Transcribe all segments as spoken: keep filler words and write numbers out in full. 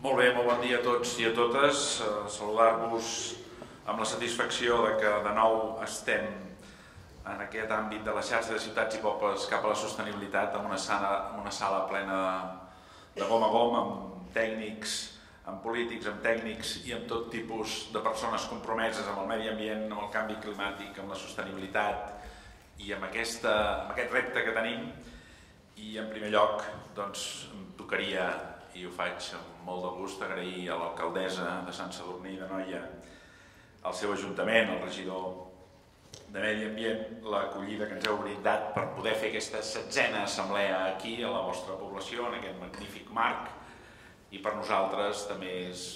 Molt bé, molt bon dia a tots i a totes. Saludar-vos amb la satisfacció de que de nou estem en aquest àmbit de la xarxa de ciutats i pobles cap a la sostenibilitat, en una sala, una sala plena de, de gom a gom, amb tècnics, amb polítics, amb tècnics i amb tot tipus de persones compromeses amb el medi ambient, amb el canvi climàtic, amb la sostenibilitat i amb, aquesta, amb aquest repte que tenim. I en primer lloc, doncs, em tocaria, i ho faig amb molt de gust, agrair a l'alcaldessa de Sant Sadurní d'Anoia, al seu ajuntament, al regidor de Medi Ambient, l'acollida que ens heu brindat per poder fer aquesta setzena assemblea aquí, a la vostra població, en aquest magnífic marc. I per nosaltres també és,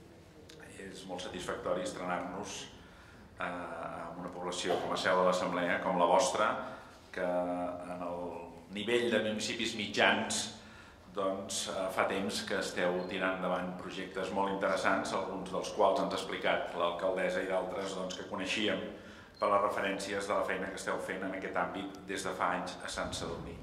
és molt satisfactori estrenar-nos eh, en una població com la seu de l'assemblea, com la vostra, que en el nivell de municipis mitjans doncs fa temps que esteu tirant endavant projectes molt interessants, alguns dels quals ens ha explicat l'alcaldessa i d'altres doncs, que coneixíem per les referències de la feina que esteu fent en aquest àmbit des de fa anys a Sant Sadurní.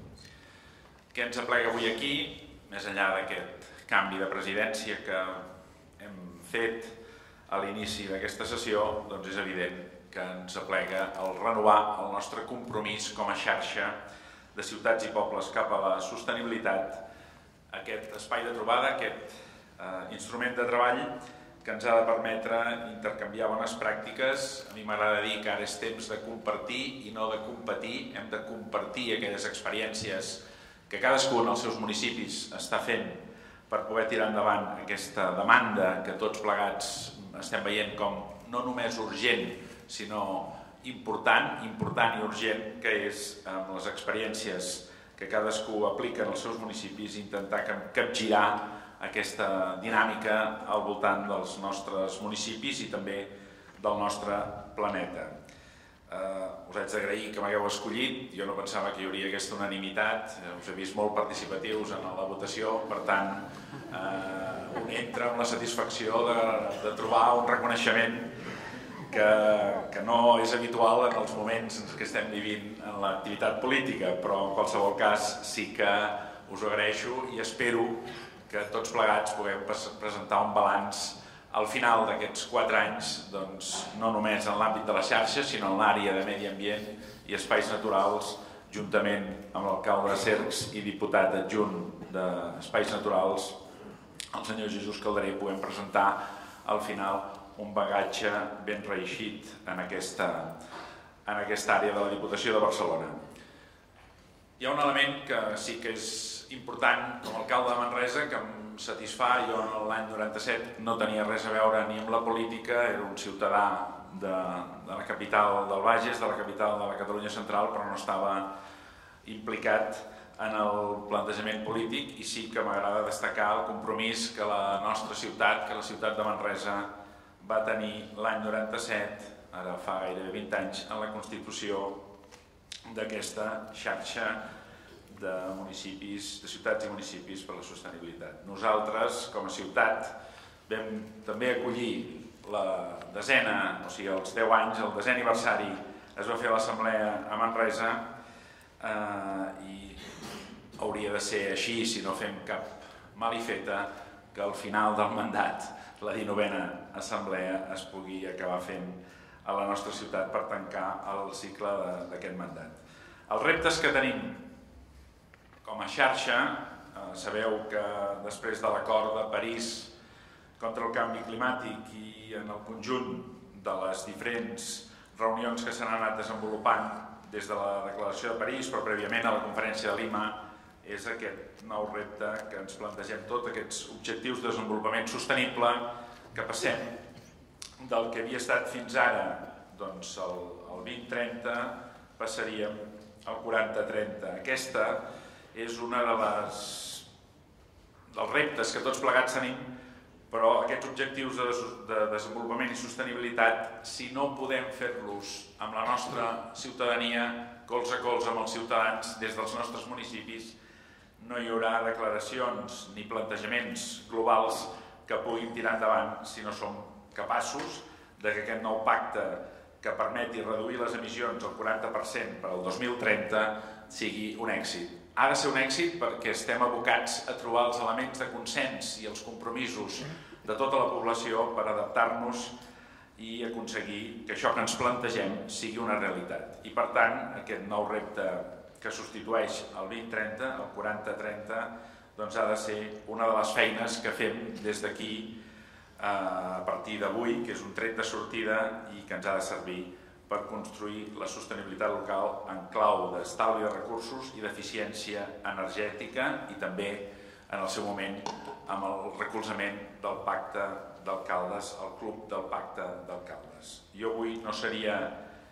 Què ens aplega avui aquí, més enllà d'aquest canvi de presidència que hem fet a l'inici d'aquesta sessió, doncs és evident que ens aplega el renovar el nostre compromís com a xarxa de ciutats i pobles cap a la sostenibilitat, aquest espai de trobada, aquest eh, instrument de treball que ens ha de permetre intercanviar bones pràctiques. A mi m'agrada dir que ara és temps de compartir i no de competir. Hem de compartir aquelles experiències que cadascú en els seus municipis està fent per poder tirar endavant aquesta demanda que tots plegats estem veient com no només urgent, sinó important, important i urgent, que és amb les experiències que cadascú aplica en els seus municipis, intentar capgirar aquesta dinàmica al voltant dels nostres municipis i també del nostre planeta. Eh, us haig d'agrair que m'hagueu escollit, jo no pensava que hi hauria aquesta unanimitat, us he vist molt participatius en la votació, per tant, eh, un entra amb la satisfacció de, de trobar un reconeixement Que, que no és habitual en els moments que estem vivint en l'activitat política, però en qualsevol cas sí que us ho agraeixo i espero que tots plegats puguem presentar un balanç al final d'aquests quatre anys, doncs, no només en l'àmbit de la xarxa, sinó en l'àrea de medi ambient i espais naturals, juntament amb l'alcalde de Cercs i diputat adjunt d'Espais Naturals, el senyor Jesús Calderé, puguem presentar al final un bagatge ben reeixit en aquesta, en aquesta àrea de la Diputació de Barcelona. Hi ha un element que sí que és important com a alcalde de Manresa, que em satisfà. Jo l'any noranta-set no tenia res a veure ni amb la política, era un ciutadà de, de la capital del Bages, de la capital de la Catalunya Central, però no estava implicat en el plantejament polític i sí que m'agrada destacar el compromís que la nostra ciutat, que la ciutat de Manresa, va tenir l'any noranta-set, ara fa gairebé vint anys, en la constitució d'aquesta xarxa de municipis, de ciutats i municipis per la sostenibilitat. Nosaltres, com a ciutat, vam també acollir la desena, o sigui, els deu anys, el desè aniversari, es va fer a l'assemblea a Manresa eh, i hauria de ser així, si no fem cap malifeta, que al final del mandat la dinovena assemblea es pugui acabar fent a la nostra ciutat per tancar el cicle d'aquest mandat. Els reptes que tenim com a xarxa, eh, sabeu que després de l'acord de París contra el canvi climàtic i en el conjunt de les diferents reunions que s'han anat desenvolupant des de la declaració de París, però prèviament a la conferència de Lima, és aquest nou repte que ens plantegem tots, aquests objectius de desenvolupament sostenible, que passem del que havia estat fins ara, doncs el, el vint trenta, passaríem al quaranta trenta. Aquesta és una de les dels reptes que tots plegats tenim, però aquests objectius de, de desenvolupament i sostenibilitat, si no podem fer-los amb la nostra ciutadania, colze a colze amb els ciutadans des dels nostres municipis, no hi haurà declaracions ni plantejaments globals que puguin tirar endavant si no som capaços de que aquest nou pacte que permeti reduir les emissions al quaranta per cent per al dos mil trenta sigui un èxit. ha de ser un èxit perquè estem abocats a trobar els elements de consens i els compromisos de tota la població per adaptar-nos i aconseguir que això que ens plantegem sigui una realitat. I per tant, aquest nou repte que substitueix el vint trenta, el quaranta trenta, doncs ha de ser una de les feines que fem des d'aquí a partir d'avui, que és un tret de sortida i que ens ha de servir per construir la sostenibilitat local en clau d'estalvi de recursos i d'eficiència energètica i també, en el seu moment, amb el recolzament del Pacte d'Alcaldes, el Club del Pacte d'Alcaldes. Jo avui no seria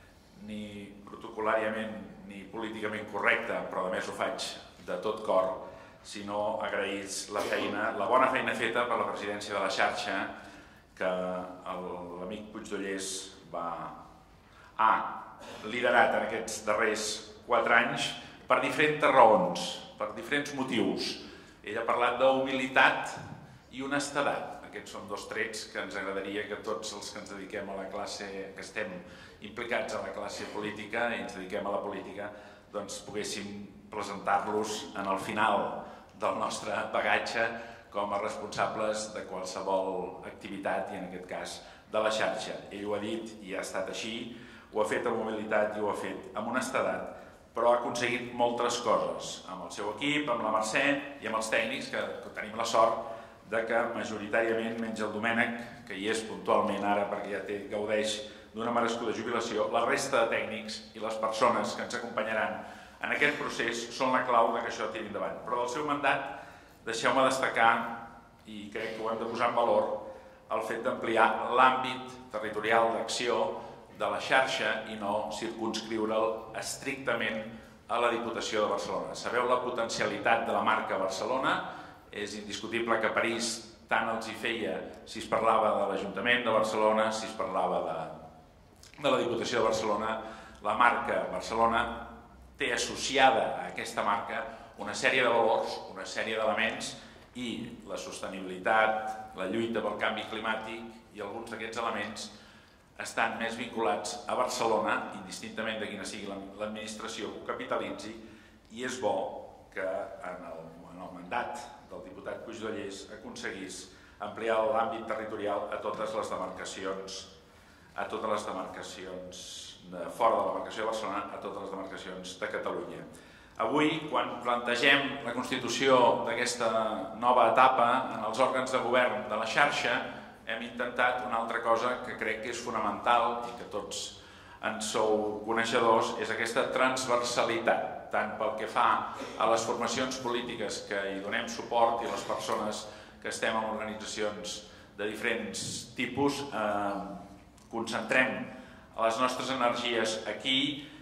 ni protocolàriament ni políticament correcte, però a més ho faig de tot cor, sinó agrair la feina, la bona feina feta per la presidència de la xarxa que l'amic Puigdollers va ha liderat en aquests darrers quatre anys per diferents raons, per diferents motius. Ell ha parlat d'humilitat i honestedat. Aquests són dos trets que ens agradaria que tots els que ens dediquem a la classe, que estem implicats a la classe política i ens dediquem a la política, doncs poguéssim presentar-los en el final del nostre bagatge com a responsables de qualsevol activitat i en aquest cas de la xarxa. Ell ho ha dit i ha estat així, ho ha fet amb humilitat i ho ha fet amb honestedat, però ha aconseguit moltes coses amb el seu equip, amb la Mercè i amb els tècnics, que tenim la sort de que majoritàriament, menys el Domènec, que hi és puntualment ara perquè ja té, gaudeix d'una merescuda jubilació, la resta de tècnics i les persones que ens acompanyaran en aquest procés són la clau que això tiri endavant. Però del seu mandat deixeu-me destacar, i crec que ho hem de posar en valor, el fet d'ampliar l'àmbit territorial d'acció de la xarxa i no circumscriure'l estrictament a la Diputació de Barcelona. Sabeu la potencialitat de la marca Barcelona, és indiscutible que París tant els hi feia si es parlava de l'Ajuntament de Barcelona, si es parlava de, de la Diputació de Barcelona. La marca Barcelona té associada a aquesta marca una sèrie de valors, una sèrie d'elements i la sostenibilitat, la lluita pel canvi climàtic i alguns d'aquests elements estan més vinculats a Barcelona, indistintament de quina sigui l'administració que ho capitalitzi, i és bo que en el, en el mandat del diputat Puigdollers aconseguís ampliar l'àmbit territorial a totes les demarcacions, a totes les demarcacions de fora de la demarcació de Barcelona, a totes les demarcacions de Catalunya. Avui, quan plantegem la constitució d'aquesta nova etapa en els òrgans de govern de la xarxa, hem intentat una altra cosa que crec que és fonamental i que tots en sou coneixedors, és aquesta transversalitat, tant pel que fa a les formacions polítiques que hi donem suport i les persones que estem en organitzacions de diferents tipus, eh, concentrem les nostres energies aquí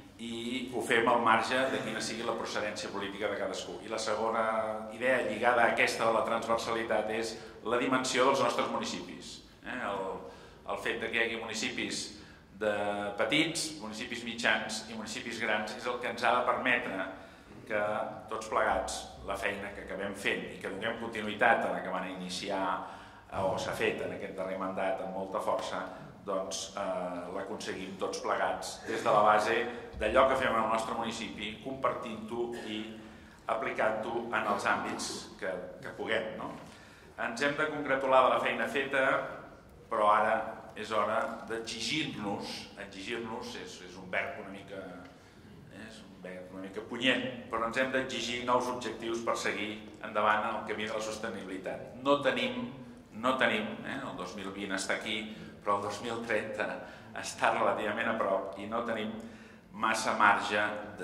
i ho fem al marge de quina sigui la procedència política de cadascú. I la segona idea lligada a aquesta de la transversalitat és la dimensió dels nostres municipis. Eh? El, el fet que hi hagi municipis de petits, municipis mitjans i municipis grans és el que ens ha de permetre que tots plegats la feina que acabem fent i que donem continuïtat a la que van iniciar o s'ha fet en aquest darrer mandat amb molta força, doncs eh, l'aconseguim tots plegats des de la base d'allò que fem en el nostre municipi, compartint-ho i aplicant-ho en els àmbits que, que puguem. No? Ens hem de congratular de la feina feta, però ara és hora d'exigir-nos, exigir-nos és, és un verb una mica, és un verb una mica punyent, però ens hem d'exigir nous objectius per seguir endavant en el camí de la sostenibilitat. No tenim, no tenim, eh, el dos mil vint està aquí, però el dos mil trenta està relativament a prop i no tenim massa marge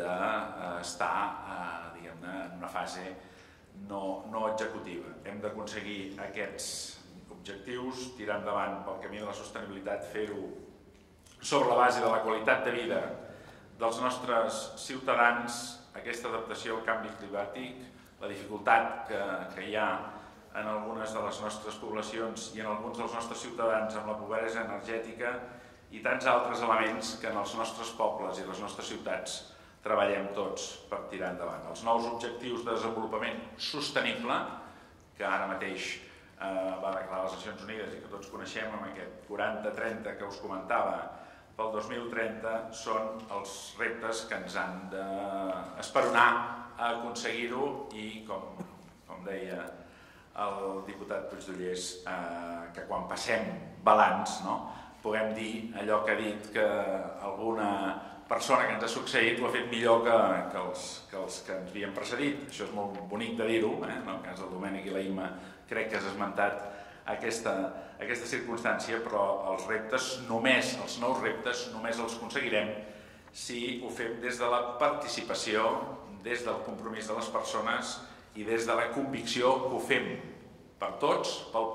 d'estar eh, diguem-ne, en una fase no, no executiva. Hem d'aconseguir aquests objectius, tirar endavant pel camí de la sostenibilitat, fer-ho sobre la base de la qualitat de vida dels nostres ciutadans, aquesta adaptació al canvi climàtic, la dificultat que, que hi ha en algunes de les nostres poblacions i en alguns dels nostres ciutadans amb la pobresa energètica i tants altres elements que en els nostres pobles i les nostres ciutats treballem tots per tirar endavant. Els nous objectius de desenvolupament sostenible, que ara mateix eh, va declarar les Nacions Unides i que tots coneixem amb aquest quaranta trenta que us comentava, pel dos mil trenta són els reptes que ens han d'esperonar a aconseguir-ho i, com deia el diputat Puigdollers, que quan passem balanç puguem dir allò que ha dit, que alguna persona que ens ha succeït ho ha fet millor que els que ens havien precedit. Això és molt bonic de dir-ho, en el cas del Domènec i la Imma crec que has esmentat aquesta circumstància, però els reptes, només els nous reptes, només els aconseguirem si ho fem des de la participació, des del compromís de les persones i des de la convicció que ho fem per tots, pel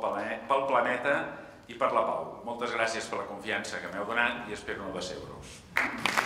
planeta i per la pau. Moltes gràcies per la confiança que m'heu donat i espero no decebre'us.